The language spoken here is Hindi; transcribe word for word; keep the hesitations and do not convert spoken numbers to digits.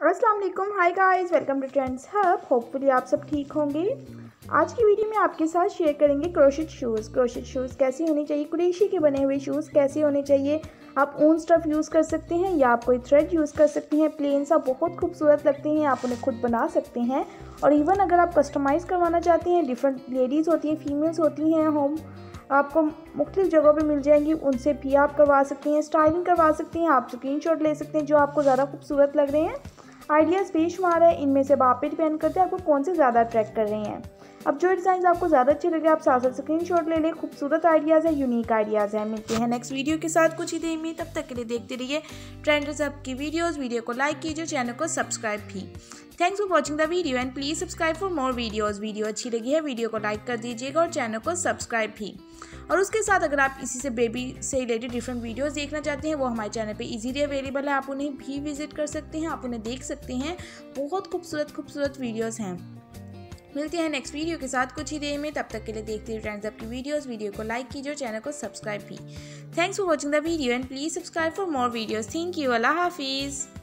अस्सलाम वालेकुम, hi guys, welcome to Trends Hub. Hopefully आप सब ठीक होंगे। आज की वीडियो में आपके साथ शेयर करेंगे क्रोशेट शूज़। क्रोशेट शूज़ कैसे होने चाहिए, कुरेशी के बने हुए शूज़ कैसे होने चाहिए। आप ओन स्टफ़ यूज़ कर सकते हैं या आप कोई थ्रेड यूज़ कर सकते हैं। प्लेन सा बहुत खूबसूरत लगते हैं, आप उन्हें खुद बना सकते हैं। और इवन अगर आप कस्टमाइज़ करवाना चाहते हैं, डिफरेंट लेडीज़ होती हैं, फीमेल्स होती हैं, होम आपको मुख्तलिफ जगहों पे मिल जाएंगी, उनसे भी आप करवा सकते हैं, स्टाइलिंग करवा सकते हैं। आप स्क्रीनशॉट ले सकते हैं जो आपको ज़्यादा खूबसूरत लग रहे हैं। आइडियाज़ बेशुमार है, इनमें से आप पे डिपेंड करते हैं आपको कौन से ज़्यादा अट्रैक्ट कर रहे हैं। अब जो डिज़ाइन आपको ज़्यादा अच्छे लगे आप साथ साथ स्क्रीनशॉट ले लें। खूबसूरत आइडियाज़ है, यूनिक आइडियाज़ हैं। मिलते हैं नेक्स्ट वीडियो के साथ कुछ ही देर में, तब तक के लिए देखते रहिए ट्रेंड्स हब की वीडियोज़। वीडियो को लाइक कीजिए, चैनल को सब्सक्राइब भी। Thanks for watching the video and please subscribe for more videos. Video अच्छी लगी है वीडियो को लाइक कर दीजिएगा और चैनल को सब्सक्राइब भी। और उसके साथ अगर आप इसी से बेबी से रिलेटेड डिफरेंट वीडियोस देखना चाहते हैं, वो हमारे चैनल पे इजीली अवेलेबल है, आप उन्हें भी विजिट कर सकते हैं, आप उन्हें देख सकते हैं। बहुत खूबसूरत खूबसूरत वीडियोस हैं। मिलते हैं नेक्स्ट वीडियो के साथ कुछ ही देर में, तब तक के लिए देखते रहिए ट्रेंड्स हब की वीडियोस। वीडियो को लाइक कीजिए और चैनल को सब्सक्राइब भी। Thanks for watching the video and please subscribe for more videos. Thank you, अल्लाह हाफिज़।